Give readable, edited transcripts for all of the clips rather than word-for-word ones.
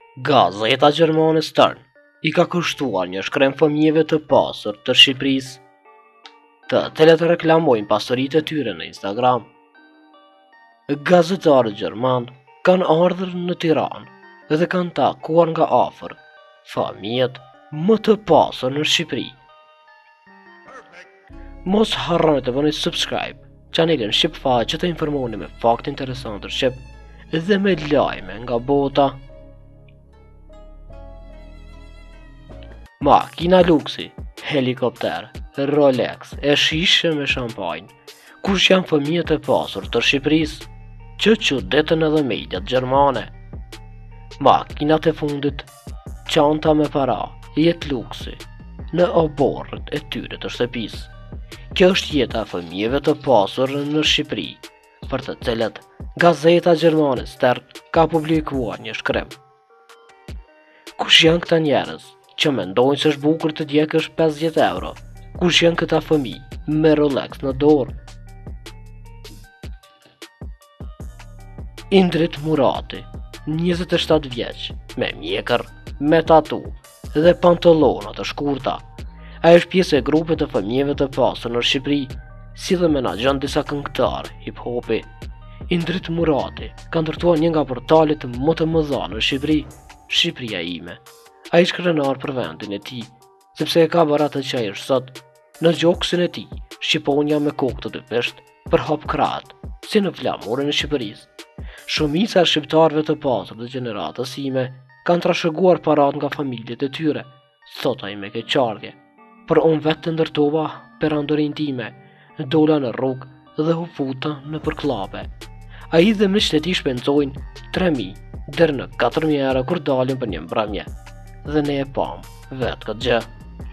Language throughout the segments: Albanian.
Gazeta gjermane Stern I ka kushtuar një shkrem fëmijëve të pasur të Shqipërisë, të cilët reklamojnë pasuritë e tyre në Instagram. Gazetarët gjerman kanë ardhur në Tiranë dhe kanë takuar nga afër fëmijët më të pasur në Shqipëri. Mos harroni të bëni subscribe chanelin Shqip Faqe që të informoni me fakte interesante shqip dhe me lajme nga bota. Makina luksi, helikopter, Rolex e shishe me shampanjë, kush janë fëmijët e pasur të Shqipërisë, që çuditën edhe mediat gjermane. Makinat e fundit, çanta me para, jetë luksi, në oborrët e tyre të shtëpisë. Kjo është jeta e fëmijëve të pasur në Shqipëri, për të cilët Gazeta gjermane Stern ka publikuar një shkrim. Kush janë këta njerëz që mendojnë se është bukur të djegësh 50 euro? Kush janë këta fëmijë me Rolex në dorë? Indrit Murati, 27 vjeç, me mjekër, me tatu dhe pantallona të shkurta. Ai është pjesë e grupit të fëmijëve të pasur në Shqipëri, si dhe menaxhon disa këngëtar hip-hopi. Indrit Murati ka ndërtuar një nga portalet më të mëdha në Shqipëri, Shqipëria ime. Ai është krenar për vendin e tij, sepse e ka baratë që ai është sot. Në gjoksin e tij, Shqiponja me kokë të dy pesht për hap krahët, si në flamurin e Shqipërisë. Shumica e shqiptarëve të pasur të gjeneratës ime kanë trashëguar parat nga familjet e tyre, thot ai me keqardhje. Por unë vetë të ndërtova perandorin time, dola në rrugë dhe u futa në përklape. Ai dhe miqtë e tij shpenzojnë 3.000 deri në 4.000 euro kur dalin për një mbrëmje, dhe ne e pam vetë këtë gjë.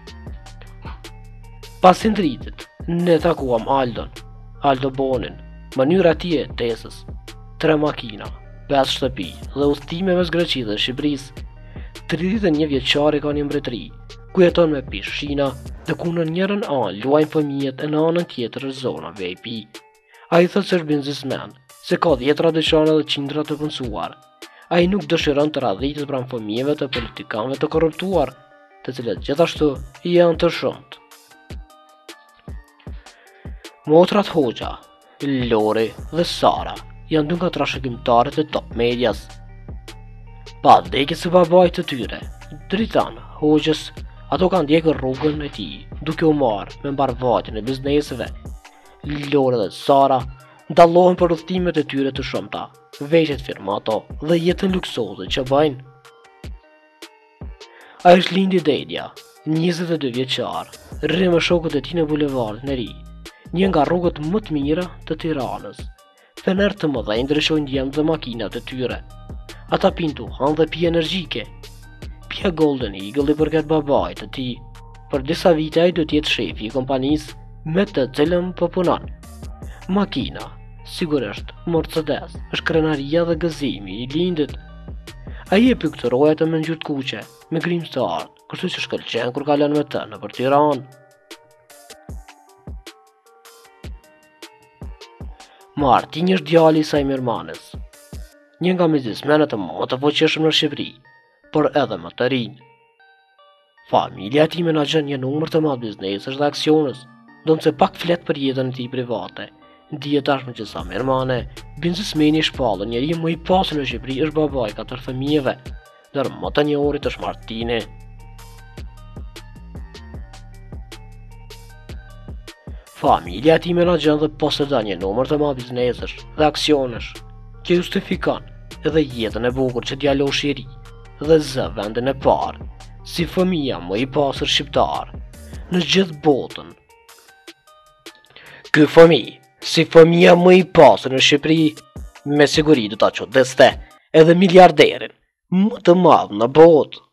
Pas ndritit, ne takuam Aldo Bonin, mënyra tij e tesës, 3 makina, 5 shtëpi dhe udhëtime mes Greqisë dhe Shqipërisë. 31 vjeçari ka një mbretëri, ku jeton me pishina dhe ku në njërën anë luajnë fëmijët e në anën tjetër është zona VIP. Ai thotë se është biznesmen, se ka 10 dyqane dhe qindra të punësuar. Ai nuk dëshiron të radhitet pranë fëmijëve të politikanëve të korruptuar, të cilët gjithashtu janë të shumt. Motrat Hoxha, Lori dhe Sara janë 2 nga trashëgimtarët e top medias. Pa vdekjes së babait të tyre, Dritan Hoxhës, ato kanë ndjekur rrugën e tij, duke u marrë me mbarvajtjen e bizneseve. Lori dhe Sara dallohen për udhëtimet e tyre të shumta, veshjet firmato dhe jetën luksoze që bëjnë. Ai është lindi Dedja, 22 vjeçar, rri me shokët e tij në bulevardin e ri, një nga rrugët më të mira të Tiranës. Fener të mëdhenj ndryshojnë djemt dhe makinat e tyre. Ata pintu han dhe pi energjike. Pia Golden Eagle I përket babait të tij. Për disa vite ai do të jetë shefi I kompanisë me të cilën po punon. Makina, sigurisht, Mercedes, është krenaria dhe gëzimi I lindit. Ai e pikturohet atë me ngjyrë kuqe, me grimës të artë, kështu që shkëlqen kur kalon me të nëpër Tiranë. Martin është djali I saj Mirmanës, një nga biznesmenët më të fuqishëm në Shqipëri, por edhe më të rinj. Familja e tij menaxhon një numër të madh biznesesh dhe aksionës, ndonse pak flet për jetën e tij private. Dihet tashmë që sa Mirmane, biznesmeni I shpallur, njeriu më I pasur në Shqipëri është babai 4 fëmijëve, ndër më të njohurit është Martini. Familja e tij menaxhon dhe posedon një numër të madh biznesesh dhe aksionesh, që justifikon edhe jetën e bukur që djaloshi I ri dhe zë vendin e parë, si fëmia më I pasur shqiptar në gjithë botën. Ky fëmijë, si fëmia më I pasur në Shqipëri, me siguri do ta çuditste edhe miliarderin më të madh në botë.